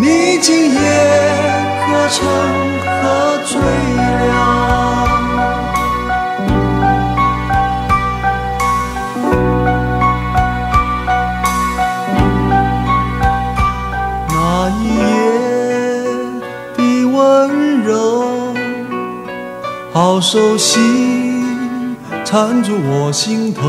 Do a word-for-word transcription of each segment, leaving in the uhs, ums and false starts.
你今夜可曾喝醉了？那一夜的温柔好熟悉，缠住我心头。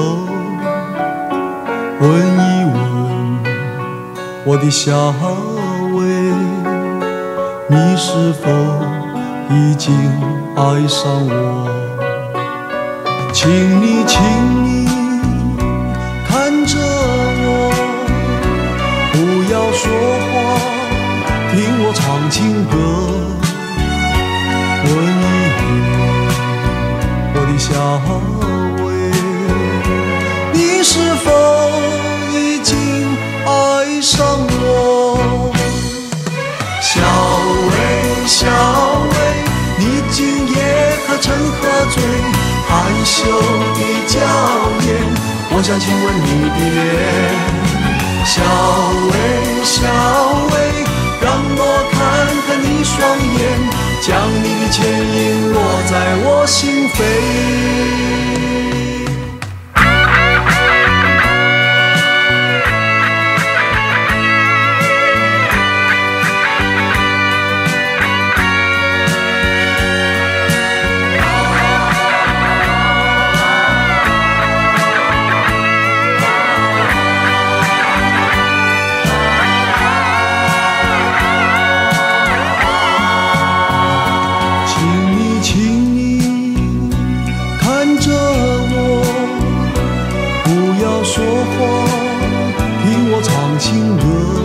问一问我的小薇，你是否已经爱上我？请你请你看着我，不要说话，听我唱情歌。问一问我的小薇，你是否已经爱上我？小薇小薇，你今夜可曾喝醉？害羞的娇艳，我想亲吻你的脸。小薇小薇，让我看看你双眼，将你的倩影落在我心扉。情歌，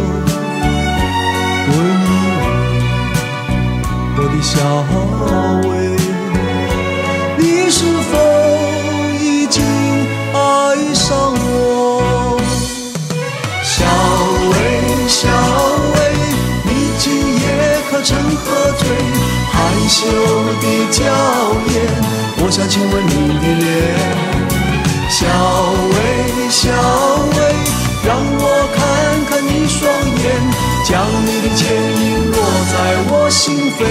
问一问我的小薇，你是否已经爱上我？小薇小薇，你今夜可曾喝醉？害羞的娇艳，我想亲吻你的脸。小薇小薇，让我看看你双眼，将你的倩影落在我心扉。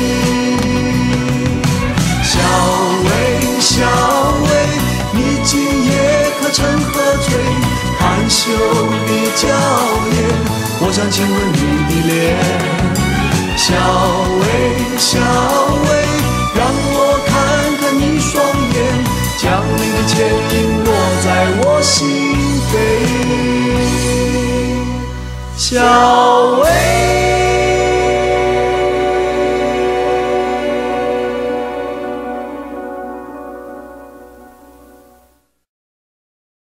小薇小薇，你今夜可曾喝醉？害羞的娇艳，我想亲吻你的脸。小薇小薇，让我看看你双眼，将你的倩影落在我心扉。小薇。